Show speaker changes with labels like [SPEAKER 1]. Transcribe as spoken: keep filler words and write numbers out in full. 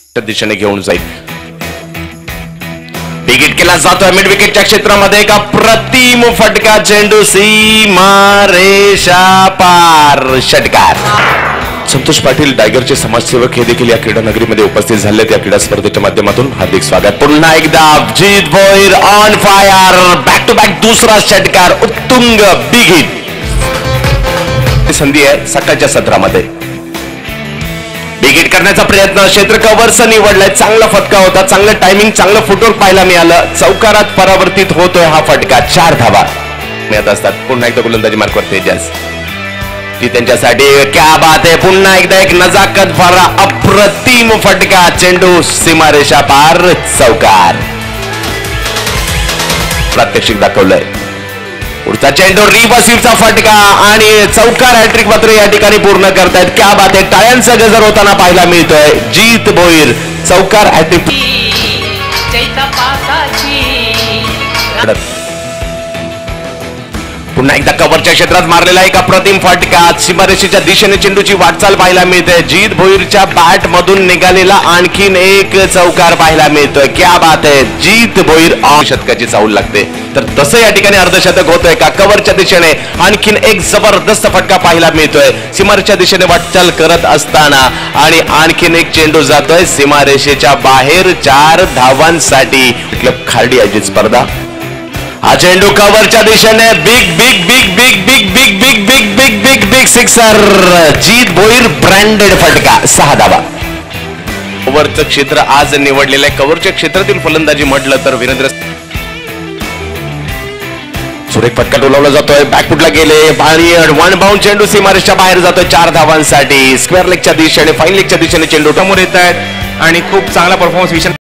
[SPEAKER 1] दिशेने घेऊन जाईल. बिगिट केला जातोय मिड विकेटच्या क्षेत्रामध्ये एक अप्रतिम फटका, चेंडू सीमारेषा पार, षटकार. संतोष पाटील टायगरचे समाजसेवक हे देखील या क्रीडा नगरीमध्ये उपस्थित झाले. त्या क्रीडा स्पर्धेच्या माध्यमातून हार्दिक स्वागत. पुन्हा एकदा Abhijit Bhoir on fire, back to back दुसरा षटकार, उत्तुंग बिगिट. संधी आहे सकाळच्या सत्रामध्ये बिगिट करण्याचा प्रयत्न, क्षेत्र कव्हरचा निवडलाय, चांगला फटका होता, चांगलं टायमिंग, चांगलं फुटवर्क पाहायला मिळालं. चौकारात परावर्तित होतोय हा फटका, चार धावा मिळत असतात. पुन्हा एकदा गोलंदाजी मार्कवर तेजस, ती त्यांच्यासाठी क्या बात आहे. पुन्हा एकदा एक नजाकत भरा अप्रतिम फटका, चेंडू सीमारेषा पार, चौकार. प्रात्यक्षिक दाखवलंय. पुढचा चेंडू रिव्हर्सिव्हचा फटका आणि चौकार, हॅट्रिक मात्र या ठिकाणी पूर्ण करतायत. क्या बात आहे. टाळ्यांचा गजर होताना पाहायला मिळतोय. जीत भोईर चौकार, हॅट्रिक. पुन्हा एकदा कव्हरच्या क्षेत्रात मारलेला एक अप्रतिम फटका, सीमारेषेच्या दिशेने चेंडूची वाटचाल पाहायला मिळते. जीत भोईरच्या बॅट मधून निघालेला आणखीन एक चौकार पाहायला मिळतोय. क्या बात आहे. जीत भोईर शतकाची चाहूल लागते. तर तसं या ठिकाणी अर्धशतक होतंय का. कव्हरच्या दिशेने आणखीन एक जबरदस्त फटका पाहायला मिळतोय. सीमारेषेच्या दिशेने वाटचाल करत असताना आणि आणखीन एक चेंडू जातोय सीमारेषेच्या बाहेर, चार धावांसाठी. खार्डी आयोजित स्पर्धा. हा चेंडू कव्हरच्या दिशेने, big big big big big big big big big big big sixer. Jeet Bhoir branded फटका, सहा धावा. कव्हरचं क्षेत्र आज निवडलेलं आहे. कव्हरच्या क्षेत्रातील फलंदाजी म्हटलं तर वीरेंद्र सुरेख फटका डोलावला जातोय. बॅकफुटला गेले आणि वन बाउंड चेंडू सीमारेषच्या बाहेर जातोय, चार धावांसाठी. स्क्वेअर लेगच्या दिशेने, फाईन लेगच्या दिशेने चेंडू समोर येत आहेत आणि खूप चांगला परफॉर्मन्स विषय